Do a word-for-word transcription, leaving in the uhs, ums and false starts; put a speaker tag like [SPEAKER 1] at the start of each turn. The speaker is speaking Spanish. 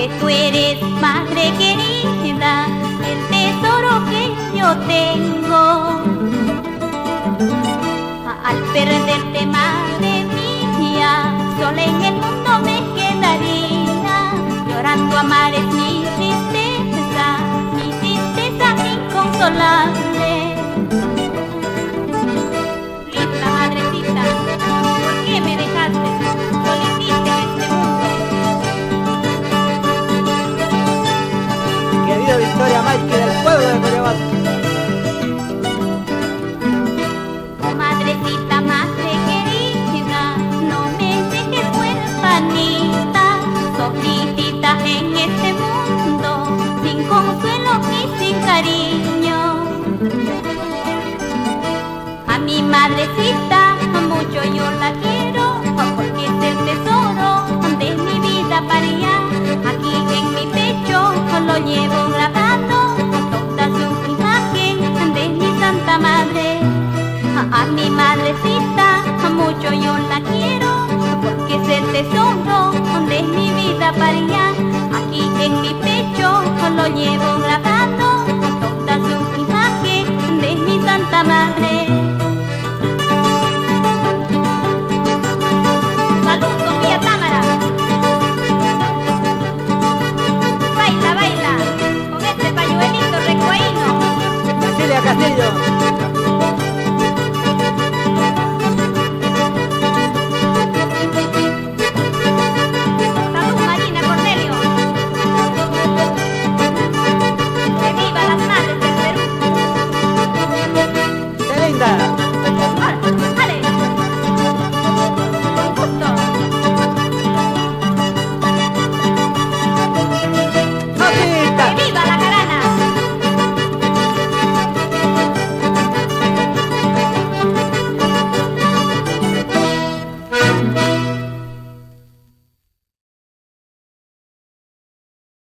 [SPEAKER 1] Madre, tú eres madre querida, el tesoro que yo tengo. Al perderte, madre mía, sola en el mundo me quedaría. Llorando amar es mi tristeza, mi tristeza inconsolable. Linda madrecita, ¿por qué me dejaste solitita en este mundo?
[SPEAKER 2] Querida Victoria Maite del pueblo de Coyoacán.
[SPEAKER 1] Oh madrecita, madre querida, no me dejes huerfanita, solitita en este mundo, sin consuelo y sin cariño. A mi madrecita mucho yo la quiero, porque es el tesoro de mi vida paría. Aquí en mi pecho lo llevo grabado, toda su imagen de mi Santa Madre. A mi madrecita mucho yo la quiero, porque es el tesoro de mi vida paría. Aquí en mi pecho lo llevo